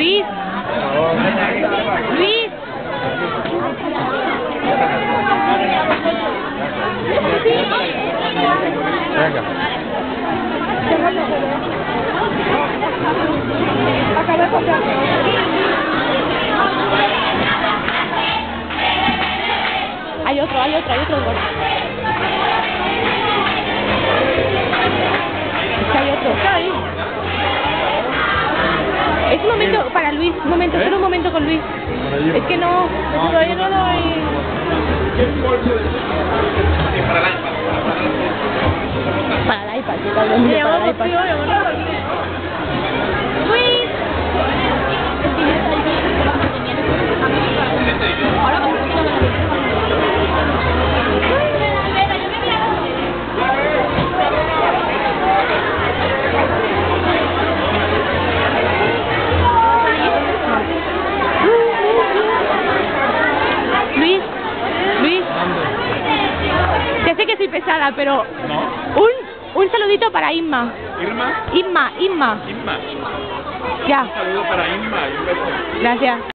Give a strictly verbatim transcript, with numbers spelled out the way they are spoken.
Luis. Luis. Venga. Hay otro, hay otro, hay otro gol. Es que hay otro. Es un momento para Luis, un momento, ¿Eh? solo un momento con Luis. Es que no, todavía no lo hay. Para el iPad, yo también miro para el iPad. Luis. Luis, Luis, ya sé que soy pesada, pero ¿No? un, un saludito para Inma. ¿Irma? Inma, Inma. Inma. Ya. Un saludo para Inma y un beso. Gracias.